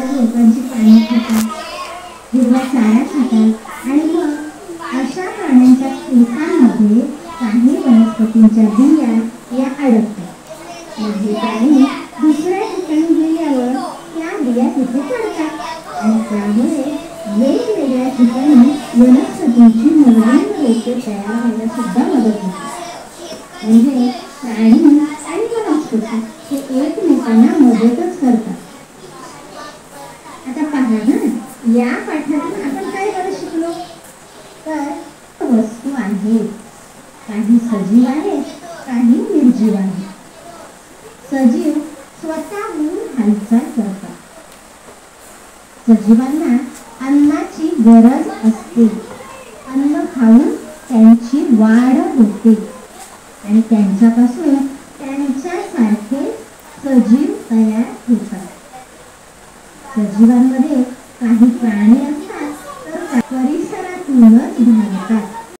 लोकांची पाने खातात, हिरवा चारा खातात आणि मग अशा प्राण्यांच्या पिकांमध्ये काही वनस्पतींच्या बिया या अडकतात। मग हे प्राणी दुसऱ्या ठिकाणी गेल्यावर त्या बिया तिथे पडतात आणि त्यामुळे वेगवेगळ्या ठिकाणी वनस्पतींची नवीन रोपे तयार व्हायला सुद्धा मदत होते। म्हणजे प्राणी आणि वनस्पती हे एकमेकांना मदतच करतात। आता पहा ना, या पाठातून आपण काय बरं शिकलो? तर वस्तू आहेत, काही सजीव आहेत, काही निर्जीव आहेत। सजीव स्वतःहून हालचाल करतात, सजीवांना अन्नाची गरज असते, अन्न खाऊन त्यांची वाढ होते आणि त्यांच्यापासून त्यांच्यासारखे सजीव तयार होतात। सजीवांमध्ये काही प्राणी असतात तर परिसरातूनच भागतात